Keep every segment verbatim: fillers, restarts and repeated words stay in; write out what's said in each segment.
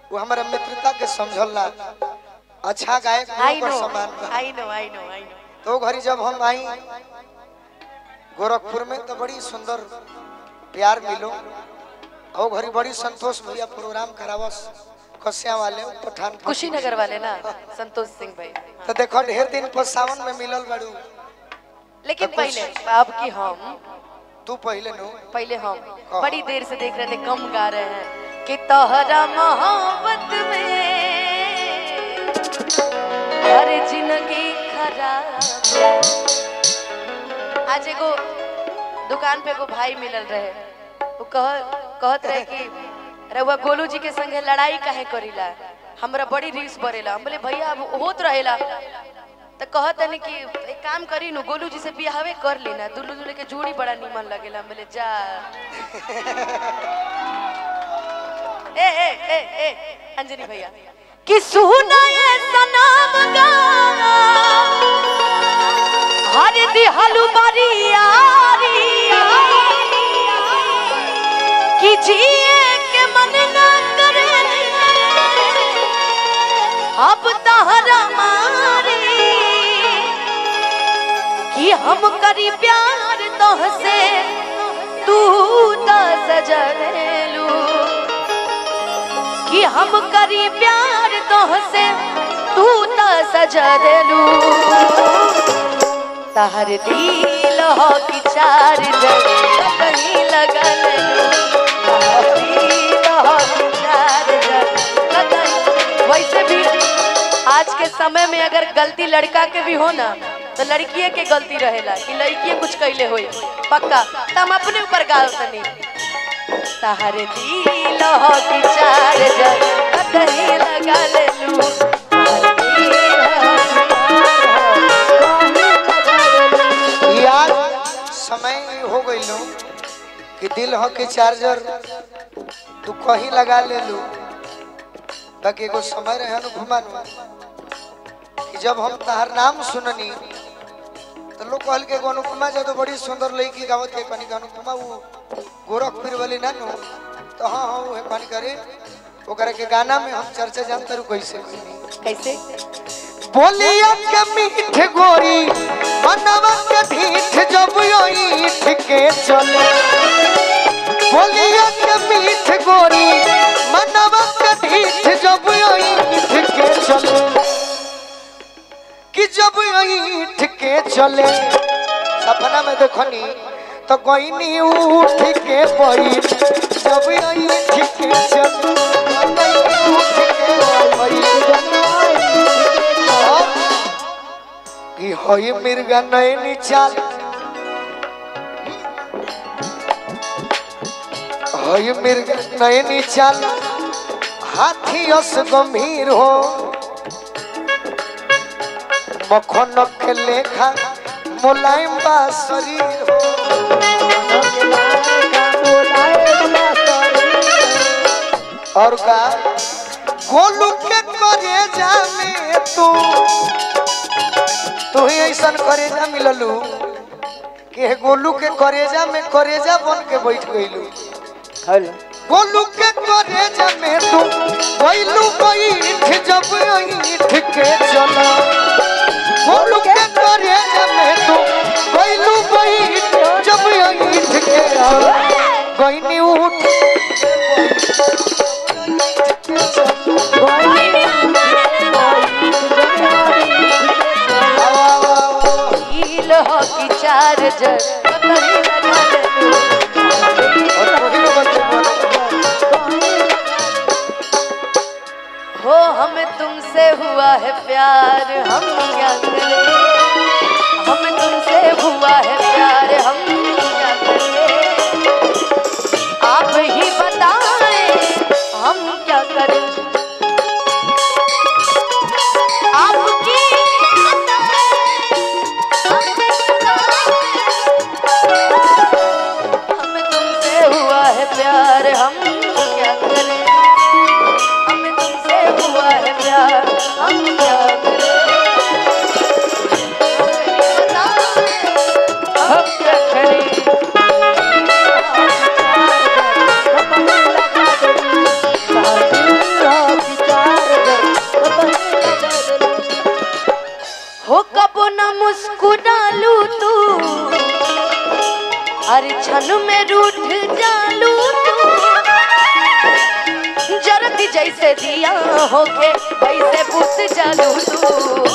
वो हमारे मित्रता के समझला अच्छा गायक पर समान I know I know I know. तो घरी जब हम आई गोरखपुर में तो बड़ी सुंदर प्यार मिलो और घरी बड़ी संतोष भैया प्रोग्राम करावस कसिया वाले पठान कुशीनगर वाले ना संतोष सिंह भाई। तो देखो ढेर दिन पर सावन में मिलल बड़ू लेकिन पहले अब की हम तू पहले नो पहले हम बड़ी देर से देख रहे थे कम गा रहे हैं कि तोहरा मोहब्बत में हर जिंदगी खराब। आज एगो दुकान पे एगो भाई मिलल रहे वो कह कहत रहे कि रउआ गोलू जी के संगे लड़ाई काहे करीला हमरा बड़ी रीस बरेला। हम बोले भैया अब होत रहेला तो कहत है कि एक काम करी नु गोलू जी से बियाहवे कर लेना दुल्लू दुल्हे के जोड़ी बड़ा नीमन लगेला। हम बोले जा ए ए ए ए अंजनी भैया कि सुना ये सनम गा हर दिहलु बरियारी कि जिए के मन ना करे अब तहरा मारे कि हम करी प्यार तोहसे तू तो सजलू कि हम करी प्यार तोहसे तू तो सजलू तहर दिल हो कि चार जगह कहीं लगल वैसे भी आज के समय में अगर गलती लड़का के भी हो ना तो लड़किए के गलती रहेला कि लड़किए कुछ कैले होई पक्का तो हम अपने ऊपर गाल तनी तहर दिल हो कि चार जगह कहीं लगा लेलू यार समय हो गई लो कि दिल हो के चार्जर तू कहीं लगा ले लू बाकी एगो समय रहे घुमा कि जब हम तहार नाम सुननी तो लोग कहल के अनुपमा जब तो बड़ी सुंदर लड़की गावत के कनी अनुपमा वो गोरखपुर वाली ना नो तो हाँ हाँ वो कनी करे ओकरा के गाना में हम चर्चा जानते रहो कैसे कैसे बोलिया के मीठ गोरी मनवा के ढीठ जब ईठ के चले बोलिया के मीठ गोरी मनवा के ढीठ जब ईठ के चले कि जब ईठ के चले सपना में देखनी तो कोई उठ के पड़ी जब ईठ के चले कि होई मिर्गा नैनी चाल होई मिर्गा नैनी चाल हाथी अस गंभीर हो मखन के लेखा मुलायम बा शरीर हो और का गोलू के करे जामे तू तू ही ऐसा करेजा मिललू कि गोलू के करेजा में करेजा बन के बैठ गईलू गोलू के करेजा में तू गईलू बैठ जब ईठ के चला गोलू के करेजा में तू गईलू बैठ जब ईठ के गईनी उठ हो कि चार जग हो हमें तुमसे हुआ है प्यार हम क्या करें हमें तुमसे हुआ है प्यार हम क्या करें आप ही बताएं हम क्या करें आपकी प्यार हम क्या करें हमें तुमसे हुआ है प्यार हम क्या करें हम क्या करें मुस्कुरालू तू अरे क्षण में रूठ जालू तू जरती जैसे दिया होके वैसे बुझ जालू तू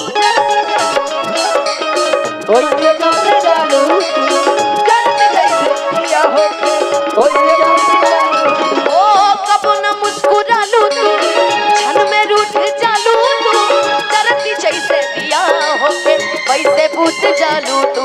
ओए जैसे जालू जरती जैसे दिया होके ओए जैसे ओ कब न मुस्कुरालू तू क्षण में रूठ जालू तू जरती जैसे दिया होके वैसे बुझ जालू तू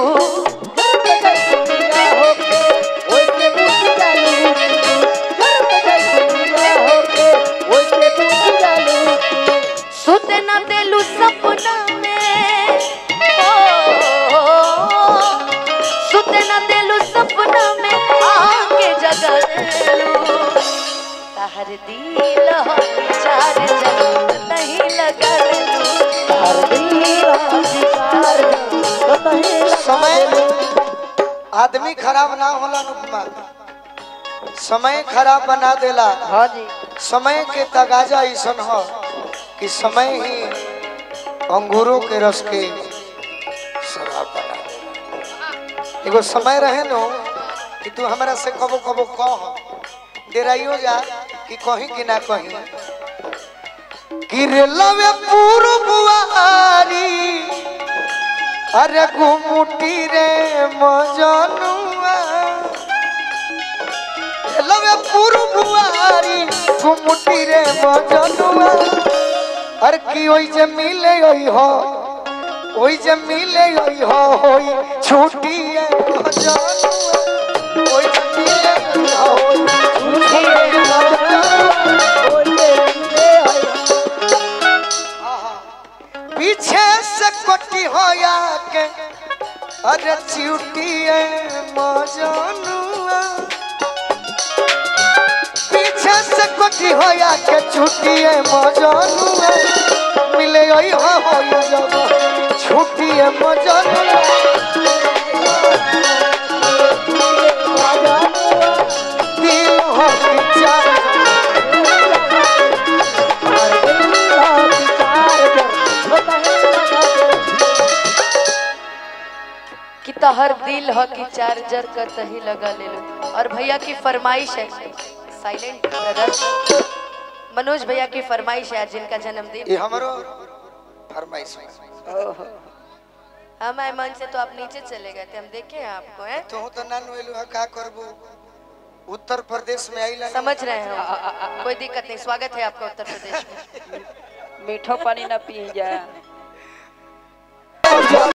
सुते न देलू सपना में ओ सुते न देलू सपना में आके जगा देलू तहर दिल हो चार जग नहीं लगा देलू हर दिल चार जग नहीं समय आदमी खराब ना होला अनुपमा, समय खराब बना देला। हाँ जी समय के तगाजा ऐसन हो कि समय ही अंगूरों के रस के शराब बना देला। एगो समय रहे नो कि तू हमरा से कबो कबो कह डेराइयो जा कि कहीं कि ना कहीं कि रे लवे पूरो बुआरी अरे घुमुटी रे मजनुआ लवे पूरो बुआरी घुमुटी रे मजनुआ अरे की ओई जे मिले ओई हो ओई जे मिले ओई हो होई छूटी है मजनुआ ओई जे मिले ओई हो होई छूटी है मजनुआ पीछे से कोटी होया के अरे चिउटी मजनुआ पीछे से कोटी होया के छुट्टी मजनुआ मिले ओई हो होई जब छुट्टी मजनुआ दिल हो विचार कि तहर दिल हो कि चार्जर का तही लगा ले लो। और भैया की फरमाइश है साइलेंट ब्रदर मनोज भैया की फरमाइश है आज जिनका जन्मदिन ये हमारो फरमाइश है। हम आए मंच से तो आप नीचे चले गए थे हम देखे हैं आपको हैं तो तो ना नोएलु है का करबो उत्तर प्रदेश में आइला समझ रहे हैं कोई दिक्कत नहीं स्वागत है आपका उत्तर प्रदेश में मीठो पानी ना पी जा